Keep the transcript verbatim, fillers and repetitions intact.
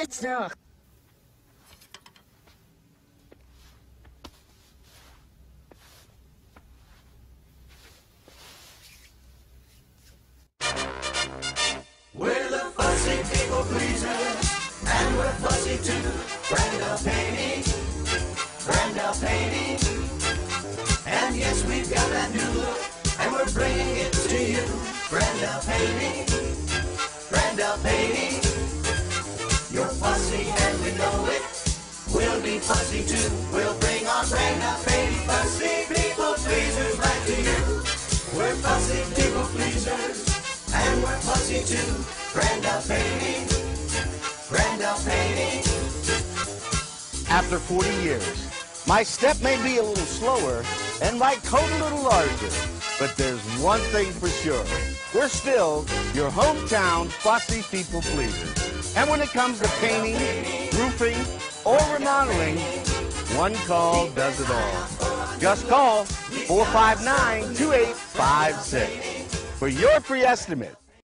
Let's rock. We're the fussy people pleasers, and we're fussy too. Brenda Painting, Brenda Painting, and yes, we've got that new look, and we're bringing it to you. Brenda Painting, Brenda Painting, you're fussy and we know it. We'll be fussy too. We'll bring our Brenda Painting fussy people pleasers right to you. We're fussy people pleasers, and we're fussy too. Brenda Painting, Brenda Painting. After forty years, my step may be a little slower and my coat a little larger, but there's one thing for sure. We're still your hometown fussy people pleasers. And when it comes to painting, roofing, or remodeling, one call does it all. Just call four five nine, two eight five six for your free estimate.